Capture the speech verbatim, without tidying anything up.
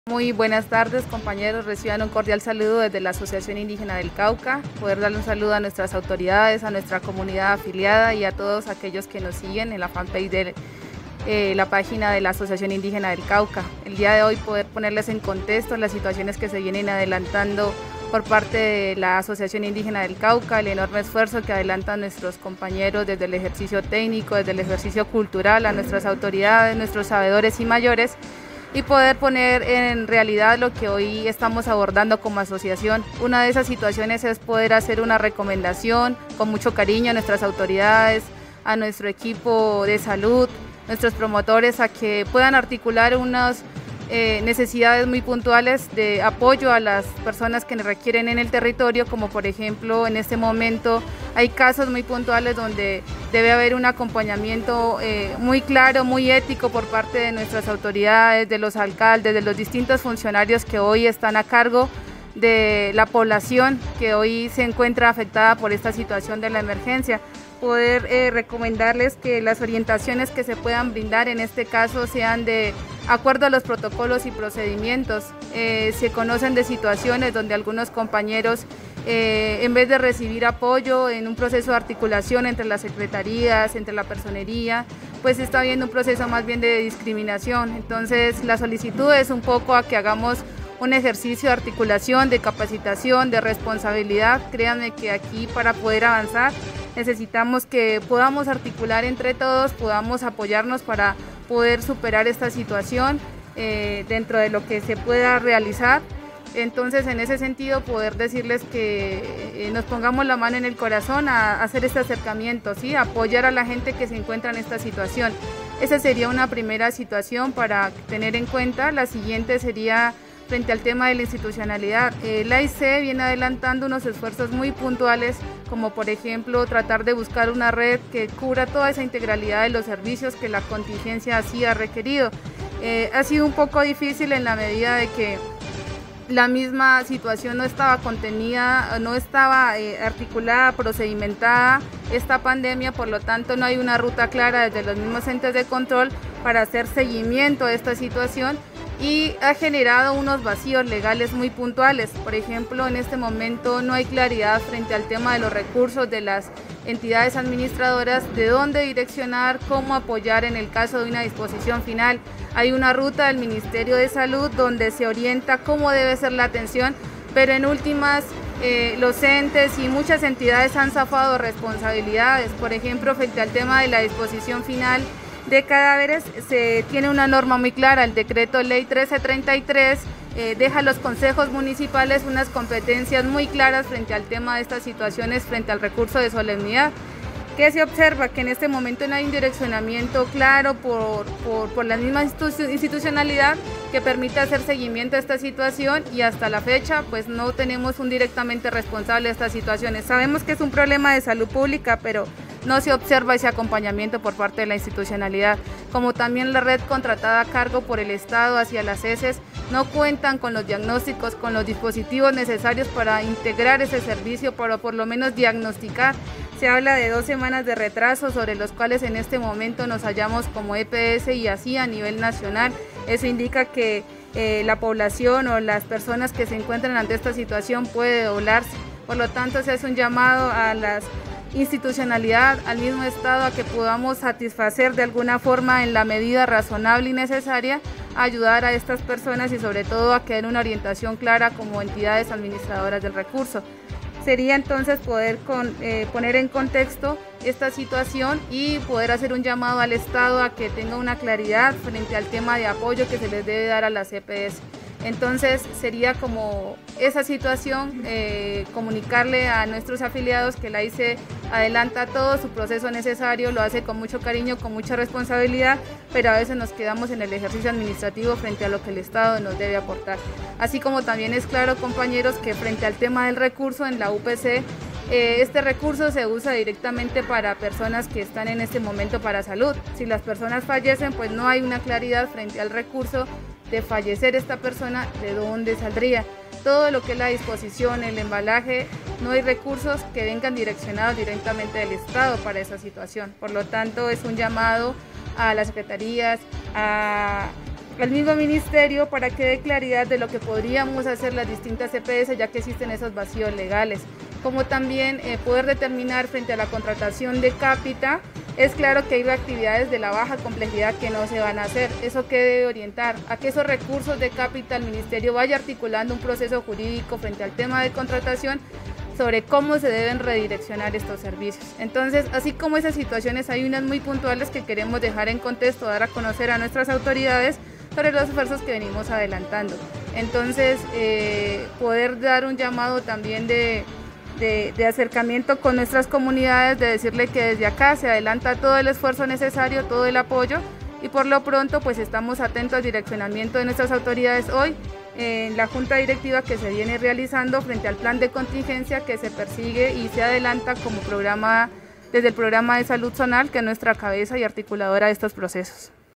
Muy buenas tardes, compañeros. Reciban un cordial saludo desde la Asociación Indígena del Cauca. Poder darle un saludo a nuestras autoridades, a nuestra comunidad afiliada y a todos aquellos que nos siguen en la fanpage de eh, la página de la Asociación Indígena del Cauca. El día de hoy poder ponerles en contexto las situaciones que se vienen adelantando por parte de la Asociación Indígena del Cauca, el enorme esfuerzo que adelantan nuestros compañeros desde el ejercicio técnico, desde el ejercicio cultural, a nuestras autoridades, nuestros sabedores y mayores, y poder poner en realidad lo que hoy estamos abordando como asociación. Una de esas situaciones es poder hacer una recomendación con mucho cariño a nuestras autoridades, a nuestro equipo de salud, nuestros promotores, a que puedan articular unas eh, necesidades muy puntuales de apoyo a las personas que requieren en el territorio, como por ejemplo en este momento hay casos muy puntuales donde debe haber un acompañamiento eh, muy claro, muy ético por parte de nuestras autoridades, de los alcaldes, de los distintos funcionarios que hoy están a cargo de la población que hoy se encuentra afectada por esta situación de la emergencia. Poder eh, recomendarles que las orientaciones que se puedan brindar en este caso sean de acuerdo a los protocolos y procedimientos. Eh, se conocen de situaciones donde algunos compañeros eh, en vez de recibir apoyo en un proceso de articulación entre las secretarías, entre la personería, pues está habiendo un proceso más bien de discriminación. Entonces la solicitud es un poco a que hagamos un ejercicio de articulación, de capacitación, de responsabilidad. Créanme que aquí para poder avanzar necesitamos que podamos articular entre todos, podamos apoyarnos para poder superar esta situación eh, dentro de lo que se pueda realizar. Entonces, en ese sentido, poder decirles que eh, nos pongamos la mano en el corazón a, a hacer este acercamiento, ¿sí? Apoyar a la gente que se encuentra en esta situación. Esa sería una primera situación para tener en cuenta. La siguiente sería frente al tema de la institucionalidad. Eh, la A I C viene adelantando unos esfuerzos muy puntuales, como por ejemplo tratar de buscar una red que cubra toda esa integralidad de los servicios que la contingencia así ha requerido. Eh, ha sido un poco difícil en la medida de que la misma situación no estaba contenida, no estaba eh, articulada, procedimentada esta pandemia, por lo tanto no hay una ruta clara desde los mismos entes de control para hacer seguimiento a esta situación, y ha generado unos vacíos legales muy puntuales. Por ejemplo, en este momento no hay claridad frente al tema de los recursos de las entidades administradoras, de dónde direccionar, cómo apoyar en el caso de una disposición final. Hay una ruta del Ministerio de Salud donde se orienta cómo debe ser la atención, pero en últimas eh, los entes y muchas entidades han zafado responsabilidades. Por ejemplo, frente al tema de la disposición final de cadáveres, se tiene una norma muy clara, el decreto ley trece treinta y tres eh, deja a los consejos municipales unas competencias muy claras frente al tema de estas situaciones, frente al recurso de solemnidad. ¿Qué se observa? Que en este momento no hay un direccionamiento claro por, por, por la misma institucionalidad que permita hacer seguimiento a esta situación, y hasta la fecha pues no tenemos un directamente responsable de estas situaciones. Sabemos que es un problema de salud pública, pero no se observa ese acompañamiento por parte de la institucionalidad, como también la red contratada a cargo por el Estado hacia las heces no cuentan con los diagnósticos, con los dispositivos necesarios para integrar ese servicio, para por lo menos diagnosticar. Se habla de dos semanas de retraso, sobre los cuales en este momento nos hallamos como E P S y así a nivel nacional. Eso indica que eh, la población o las personas que se encuentran ante esta situación puede doblarse. Por lo tanto, se hace un llamado a las institucionalidad, al mismo Estado, a que podamos satisfacer de alguna forma, en la medida razonable y necesaria, ayudar a estas personas y sobre todo a que den una orientación clara como entidades administradoras del recurso. Sería entonces poder con, eh, poner en contexto esta situación y poder hacer un llamado al Estado a que tenga una claridad frente al tema de apoyo que se les debe dar a las E P S. Entonces sería como esa situación, eh, comunicarle a nuestros afiliados que la A I C adelanta todo su proceso necesario, lo hace con mucho cariño, con mucha responsabilidad, pero a veces nos quedamos en el ejercicio administrativo frente a lo que el Estado nos debe aportar. Así como también es claro, compañeros, que frente al tema del recurso en la U P C, eh, este recurso se usa directamente para personas que están en este momento para salud. Si las personas fallecen, pues no hay una claridad frente al recurso de fallecer esta persona, de dónde saldría. Todo lo que es la disposición, el embalaje, no hay recursos que vengan direccionados directamente del Estado para esa situación. Por lo tanto, es un llamado a las secretarías, a al mismo ministerio para que dé claridad de lo que podríamos hacer las distintas E P S, ya que existen esos vacíos legales, como también eh, poder determinar frente a la contratación de cápita. Es claro que hay actividades de la baja complejidad que no se van a hacer. Eso que debe orientar a que esos recursos de cápita el ministerio vaya articulando un proceso jurídico frente al tema de contratación sobre cómo se deben redireccionar estos servicios. Entonces, así como esas situaciones, hay unas muy puntuales que queremos dejar en contexto, dar a conocer a nuestras autoridades sobre los esfuerzos que venimos adelantando. Entonces, eh, poder dar un llamado también de, de, de acercamiento con nuestras comunidades, de decirle que desde acá se adelanta todo el esfuerzo necesario, todo el apoyo, y por lo pronto pues estamos atentos al direccionamiento de nuestras autoridades hoy en la junta directiva que se viene realizando frente al plan de contingencia que se persigue y se adelanta como programa desde el programa de salud zonal, que es nuestra cabeza y articuladora de estos procesos.